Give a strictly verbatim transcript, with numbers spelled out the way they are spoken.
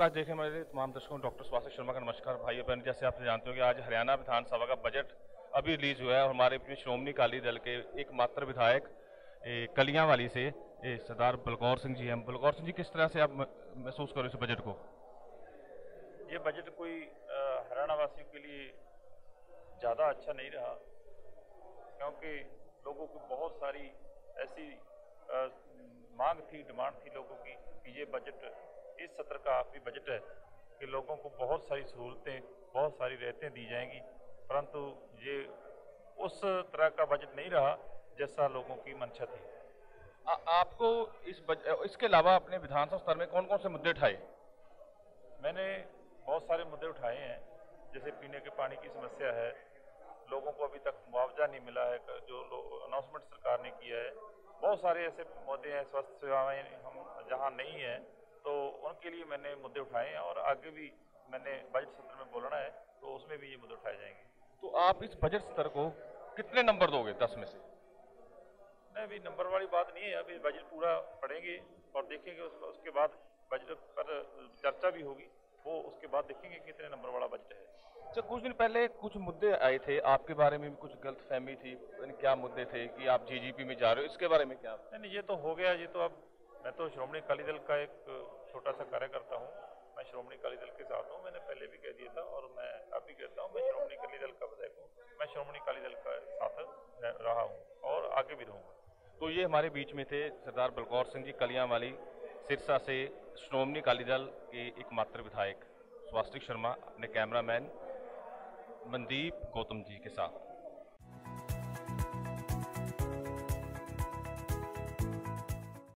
काज देखे मेरे तमाम दर्शकों डॉक्टर स्वास्थ्य शर्मा का नमस्कार। भाई बहन, जैसे आप जानते हो कि आज हरियाणा विधानसभा का बजट अभी रिलीज हुआ है और हमारे श्रोमणी अकाली दल के एकमात्र विधायक कलियांवाली से सरदार बलकौर सिंह जी हैं। बलकौर सिंह जी, किस तरह से आप महसूस करो इस बजट को? ये बजट कोई हरियाणा वासियों के लिए ज़्यादा अच्छा नहीं रहा, क्योंकि लोगों को बहुत सारी ऐसी आ, मांग थी, डिमांड थी लोगों की कि ये बजट इस सत्र का आखिरी बजट है कि लोगों को बहुत सारी सहूलतें, बहुत सारी रहतें दी जाएंगी, परंतु ये उस तरह का बजट नहीं रहा जैसा लोगों की मंशा थी। आ, आपको इस बज, इसके अलावा अपने विधानसभा स्तर में कौन कौन से मुद्दे उठाए? मैंने बहुत सारे मुद्दे उठाए हैं, जैसे पीने के पानी की समस्या है, लोगों को अभी तक मुआवजा नहीं मिला है जो अनाउंसमेंट सरकार ने किया है। बहुत सारे ऐसे मुद्दे हैं, स्वास्थ्य सेवाएं हम जहां नहीं है तो उनके लिए मैंने मुद्दे उठाए हैं और आगे भी मैंने बजट सत्र में बोलना है तो उसमें भी ये मुद्दे उठाए जाएंगे। तो आप इस बजट सत्र को कितने नंबर दोगे दस में से? नहीं, अभी नंबर वाली बात नहीं है, अभी बजट पूरा पढ़ेंगे और देखेंगे, उसको उसके बाद बजट पर चर्चा भी होगी, वो उसके बाद देखेंगे कितने नंबर वाला बजट है। अच्छा, कुछ दिन पहले कुछ मुद्दे आए थे आपके बारे में भी, कुछ गलतफहमी थी, क्या मुद्दे थे कि आप जीजीपी में जा रहे हो, इसके बारे में क्या? नहीं नहीं, ये तो हो गया। ये तो अब मैं तो श्रोमणी अकाली दल का एक छोटा सा कार्यकर्ता हूँ, मैं श्रोमणी अकाली दल के साथ हूँ। मैंने पहले भी कह दिया था और मैं अब भी कहता हूँ, मैं श्रोमणी अकाली दल का विधायक हूँ, मैं श्रोमणी अकाली दल का साथ रहा हूँ और आगे भी रहूँगा। तो ये हमारे बीच में थे सरदार बलकौर सिंह जी, कलियांवाली सिरसा से श्रोमणी अकाली दल के एकमात्र विधायक स्वास्तिक शर्मा अपने कैमरामैन मनदीप गौतम जी के साथ।